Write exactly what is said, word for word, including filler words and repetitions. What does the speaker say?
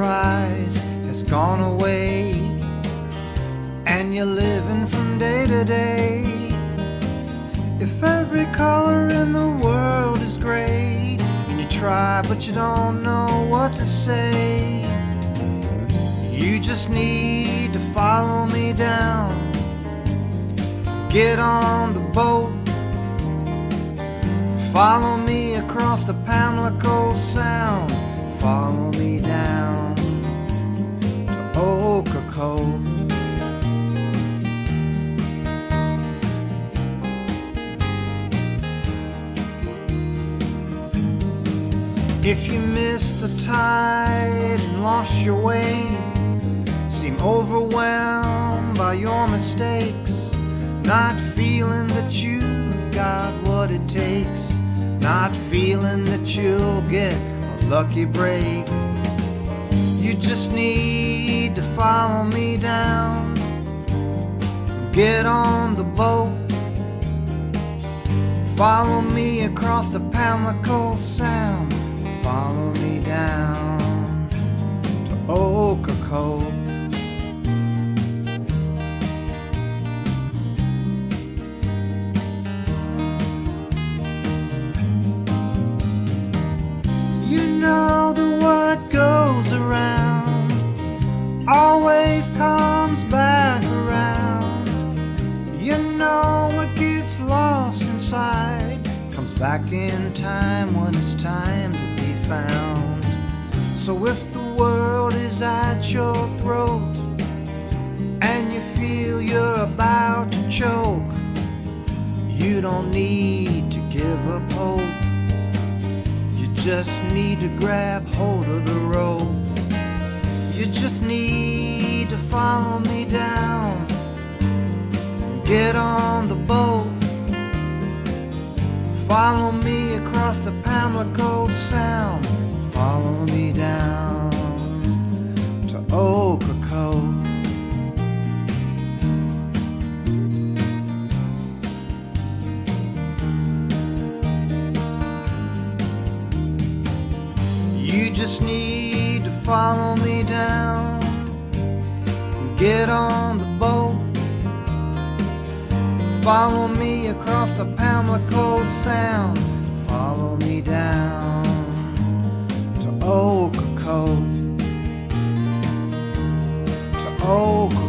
surprise has gone away, and you're living from day to day. If every color in the world is gray, and you try but you don't know what to say, you just need to follow me down. Get on the boat, follow me across the Pamlico Sound, follow me down to Ocracoke. If you missed the tide and lost your way, seem overwhelmed by your mistakes, not feeling that you've got what it takes, not feeling that you'll get a lucky break, you just need to follow me down. Get on the boat, follow me across the Pamlico Sound, follow me down to Ocracoke. You know that what goes around always comes back around. You know what gets lost inside comes back in time when it's time to be found. So if the world is at your throat and you feel you're about to choke, you don't need to give up hope. You just need to grab hold of the rope. You just need to follow me down. Get on the boat, follow me across the Pamlico Sound, follow me down to Ocracoke. You just need to follow me down. Get on the boat, follow me across the Pamlico Sound, follow me down to Ocracoke, to Ocracoke.